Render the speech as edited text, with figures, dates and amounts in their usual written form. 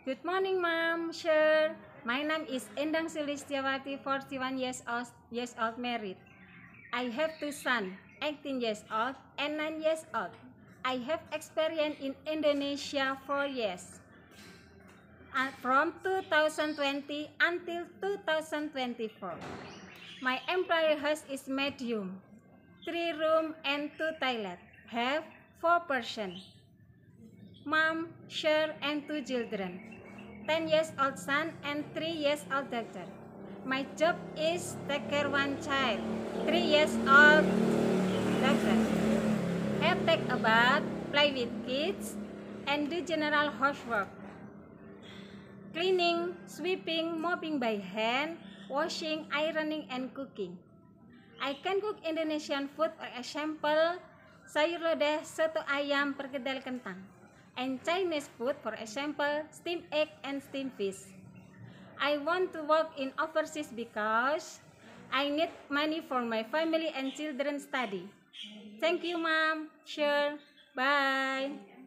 Good morning, Mom. Sure. My name is Endang Sulistiawati, 41 years old, married. I have two sons, 18 years old and 9 years old. I have experience in Indonesia 4 years, from 2020 until 2024. My employer house is medium, 3 room and 2 toilet, have 4 person. Mom, share and 2 children, 10 years old son and 3 years old daughter. My job is take care one child, 3 years old daughter. Have take a bath, play with kids, and do general housework. Cleaning, sweeping, mopping by hand, washing, ironing, and cooking. I can cook Indonesian food, for example, sayur lodeh, soto ayam, perkedel kentang. And Chinese food, for example, steamed egg and steamed fish. I want to work in overseas because I need money for my family and children study. Thank you, Mom. Sure. Bye.